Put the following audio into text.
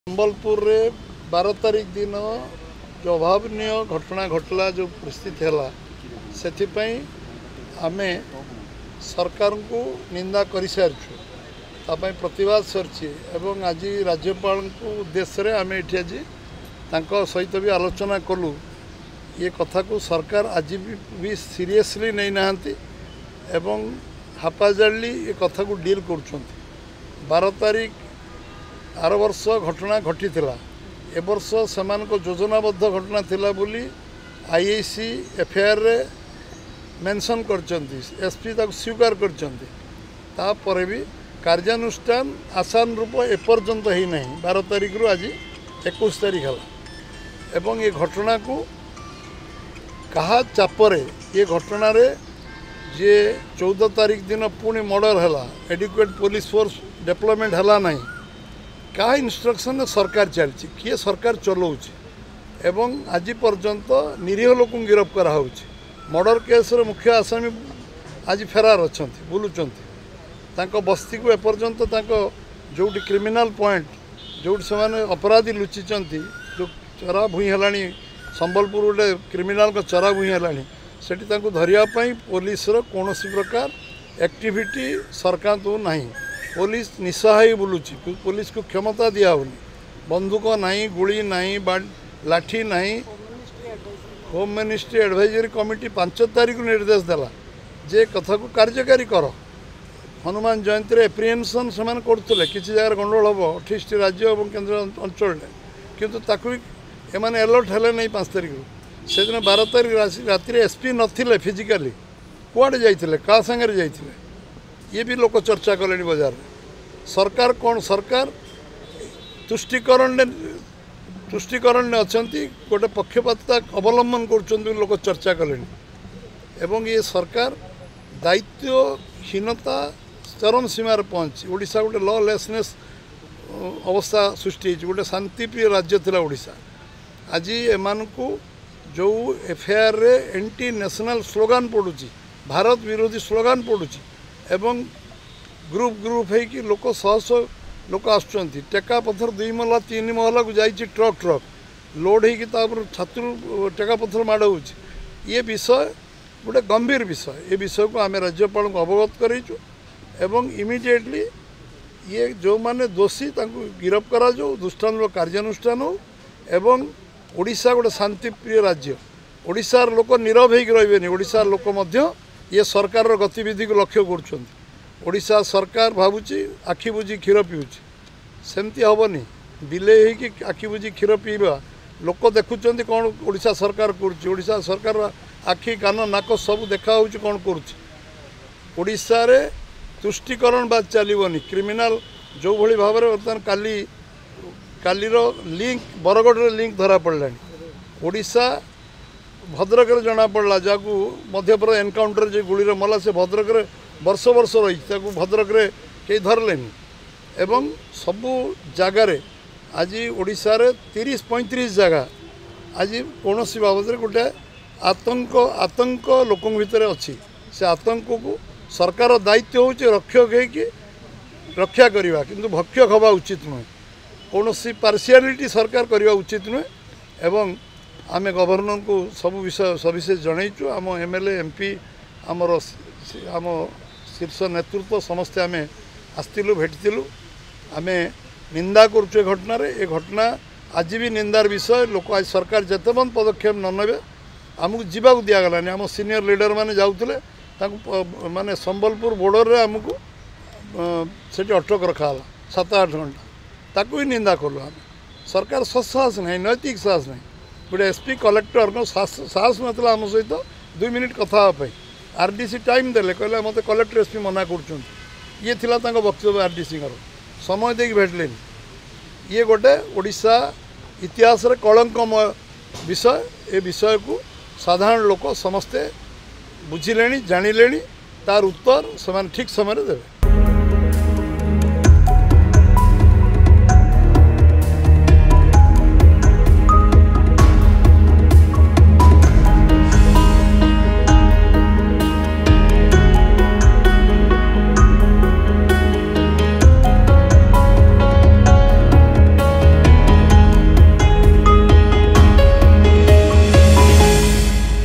संबलपुर रे 12 तारीख दिन जो अभावनीय घटना घटला जो परिस्थिति है से आमे सरकार को निंदा कर सारी प्रतिवाद सरची एवं आज राज्यपाल को उद्देश्य रे आमे एठी आज तांको सहित भी आलोचना कलु ये कथा को सरकार आज भी सीरियसली नहीं नहांती एवं हापाजार्डली ये कथा को डील कर 12 तारीख आर वर्ष घटना घटी ए वर्ष से योजनाबद्ध घटना थिला बोली आईआईसी एफआईआर रे मेंशन करचंती एसपी तक स्वीकार करचंती तापर भी कार्यानुष्ठान आसान रूप एपर्यंत ही नहीं 12 तारीख रु आज 21 तारीख है एवं ये घटना को कहा चापरे ये घटना रे जे 14 तारीख दिन पुणी मर्डर है एडिक्वेट पुलिस फोर्स डेवलपमेंट है नहीं क्या इंस्ट्रक्शन सरकार चलती किए सरकार चलाऊँच एवं आज पर्यंत निरीह लोक गिरफ कराऊँ मर्डर केस रे मुख्य आसामी आज फेरार अच्छा बुलूँ बस्ती को एपर्यंत जो क्रिमिनाल पॉइंट जो से अपराधी लुचिंट जो चरा भूई है संबलपुर गोटे क्रिमिनाल का चरा भूई है सेठी धरियापाई पुलिस कौन प्रकार एक्टिविटी सरकार तो नहीं पुलिस निस्सहाय बुलूची पुलिस को क्षमता दियानी बंदूक नहीं गुड़ी नहीं लाठी नहीं होम मिनिस्ट्री एडवाइजरी कमिटी 5 तारीख निर्देश देला जे कथा को कार्यकारी कर हनुमान जयंती एप्रिहेंशन से करते किसी जगह गंडगोल हम 28 राज्य और केंद्र अंचल किंतु ताकू एमाने अलर्ट हेले नहीं 5 तारीख से दिन 12 तारीख राति एसपी नथिले फिजिकली कुआडे जाइथिले का संगे जाइथिले ये भी लोक चर्चा कले बाजार सरकार कौन सरकार तुष्टिकरण ने अच्छा गोटे पक्षपातता अवलंबन कर लोक चर्चा कले एवं ये सरकार दायित्वहीनता चरम सीमार पहुँची ओडिशा गोटे लॉलेसनेस अवस्था सृष्टि गोटे शांतिप्रिय राज्य थिला ओडिशा आज एमान को जो एफआईआर रे एंटी नेशनल स्लोगान पड़ुची भारत विरोधी स्लोगान पड़ुची एवं ग्रुप ग्रुप है कि लोक शह लोक आसुँच टेका पथर 2 महला 3 महला को जाइए ट्रक लोड हो छात्र टेका पथर माड़ हो ये विषय गोटे गंभीर विषय ये विषय को आम राज्यपाल को अवगत करूँ एवं इमिडिएटली ये जो माने दोषी गिरफ करा जो दुष्टान कार्यानुष्ठान हो एवं ओडिशा गोटे शांतिप्रिय राज्य ओडिशार लोक नीरव होकर रही ओडिशार लोक ये सरकार गतिविधि को लक्ष्य करोडिशा सरकार भावुची आखि बुझी क्षीर पीऊँच सेमती हेनी बिले कि आखि बुझी क्षीर पीवा लोक देखुं कौन ओडिशा सरकार करोडिशा सरकार आखि कान नाक सब देखा कौन करोडिशा रे तुष्टिकरण बाद चलनी क्रिमिनाल जो भली भाव में बर्तमान कालीर लिंक बरगढ़ लिंक धरा पड़ा ओडिशा भद्रक जना पड़ा जहाँ मध्यप्रदेश एनकाउंटर जो गुड़ी मला से भद्रक वर्ष वर्ष रही भद्रक कई धरले एवं सबू जगार आज ओडिशा रे 30-35 जगह आज कौन बाबद गोटे आतंक लोक भितर अच्छी से आतंक को सरकार दायित्व हो रक्षा करवा किंतु भक्षक हवा उचित नुहे कौन पार्शियालिटी सरकार करवा उचित नुहे एवं आम गवर्नर को सब विषय सविशेष जनईचु आम एमएलए एमपी आमर आम शीर्ष नेतृत्व समस्ते आम आसलु भेटिलु आम निंदा करुँ घटना ये घटना आज भी निंदार विषय लोक आज सरकार जिते बंद पदक्षेप न ने आमको जावाक दिगलानी आम सीनियर लीडर मैंने जाऊे माने संबलपुर बॉर्डर रे आमको से अटक रखा 7-8 घंटा ताकू ही निंदा कलु आम सरकार साहस नहीं नैतिक साहस नहीं गोटे एसपी कलेक्टर साहस नाला आम सहित 2 मिनिट कथापी आरडीसी टाइम देले कहले मत कलेक्टर एसपी मना कर ये थिला वक्तव्य आरडीसी समय देकी भेटले ये गोटे ओडिशा इतिहास रे कलंकमय विषय ए विषय को साधारण लोक समस्ते बुझिले जानिले तार उत्तर से ठीक समय देवे।